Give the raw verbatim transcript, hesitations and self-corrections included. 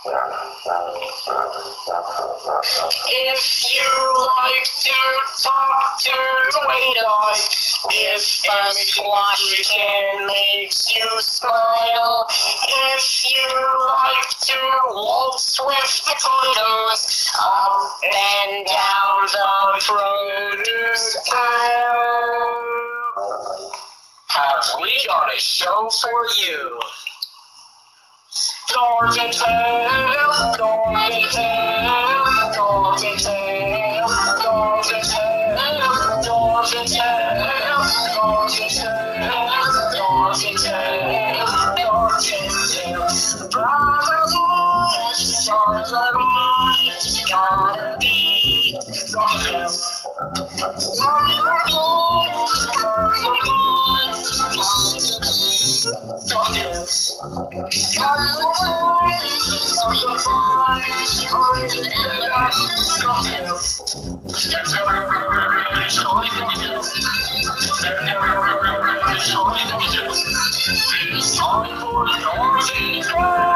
If you like to talk to the waiter, if anyone can makes you smile, if you like to waltz with the potatoes up and down the produce aisle, have we got a show for you? Dorky Tale, Dorky Tale, Dorky Tale, Dorky Tale, Dorky Tale, Dorky Tale, Dorky Tale, Dorky Tale. Brothers and sons of mine, gotta be Dorky Tale. Dorky Tale.